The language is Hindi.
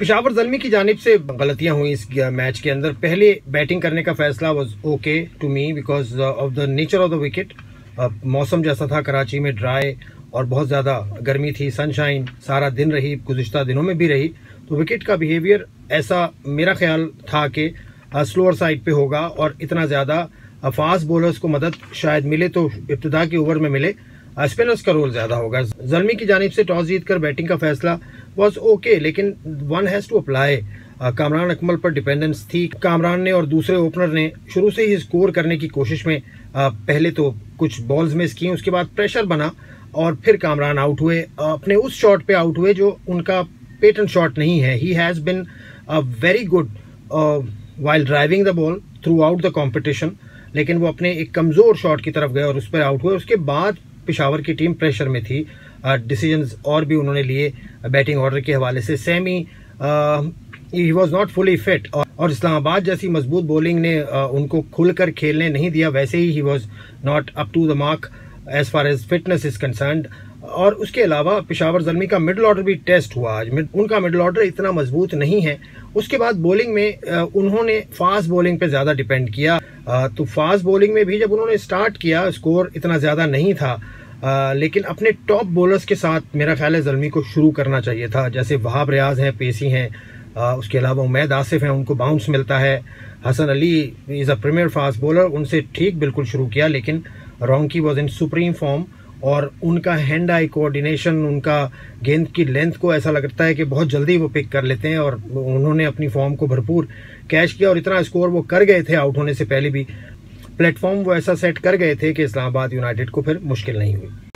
पेशावर ज़ल्मी की जानिब से गलतियां हुई इस मैच के अंदर। पहले बैटिंग करने का फैसला was okay to me because of the nature of the wicket. मौसम जैसा था, कराची में ड्राई और बहुत ज़्यादा गर्मी थी, सनशाइन सारा दिन रही, गुज़िश्ता दिनों में भी रही, तो विकेट का बिहेवियर ऐसा मेरा ख्याल था कि स्लोअर साइड पे होगा और इतना ज़्यादा फास्ट बॉलर्स को मदद शायद मिले तो इब्तिदा के ओवर में मिले, स्पिनर्स का रोल ज्यादा होगा। ज़ल्मी की जानिब से टॉस जीतकर बैटिंग का फैसला वाज ओके, लेकिन one has to apply. Kamran Akmal पर डिपेंडेंस थी। कामरान ने और दूसरे ओपनर ने शुरू से ही स्कोर करने की कोशिश में पहले तो कुछ बॉल्स मिस की, उसके बाद प्रेशर बना और फिर कामरान आउट हुए। अपने उस शॉट पे आउट हुए जो उनका पेटेंट शॉट नहीं है। He has been very good while driving the ball throughout the competition, लेकिन वो अपने एक कमजोर शॉट की तरफ गए और उस पर आउट हुए। उसके बाद पेशावर की टीम प्रेशर में थी, डिसीजंस और भी उन्होंने लिए बैटिंग ऑर्डर के हवाले से। सेमी he was not fully fit और इस्लामाबाद जैसी मजबूत बॉलिंग ने उनको खुलकर खेलने नहीं दिया। वैसे he was not up to the mark as far as fitness is concerned. और उसके अलावा पेशावर ज़ल्मी का मिडल ऑर्डर भी टेस्ट हुआ आज। उनका मिडल ऑर्डर इतना मजबूत नहीं है। उसके बाद बॉलिंग में उन्होंने फास्ट बॉलिंग पे ज्यादा डिपेंड किया। तो फास्ट बॉलिंग में भी जब उन्होंने स्टार्ट किया स्कोर इतना ज्यादा नहीं था, लेकिन अपने टॉप बॉलर्स के साथ मेरा ख्याल है ज़ल्मी को शुरू करना चाहिए था। जैसे वहाब रियाज हैं, पेसी हैं, उसके अलावा उमैद आसिफ हैं, उनको बाउंस मिलता है। Hasan Ali is a premier fast bowler, उनसे ठीक बिल्कुल शुरू किया, लेकिन रॉन्की वॉज इन सुप्रीम फॉर्म और उनका हैंड आई कोऑर्डिनेशन, उनका गेंद की लेंथ को ऐसा लगता है कि बहुत जल्दी वो पिक कर लेते हैं और उन्होंने अपनी फॉर्म को भरपूर कैच किया और इतना स्कोर वो कर गए थे आउट होने से पहले भी। प्लेटफॉर्म वो ऐसा सेट कर गए थे कि इस्लामाबाद यूनाइटेड को फिर मुश्किल नहीं हुई।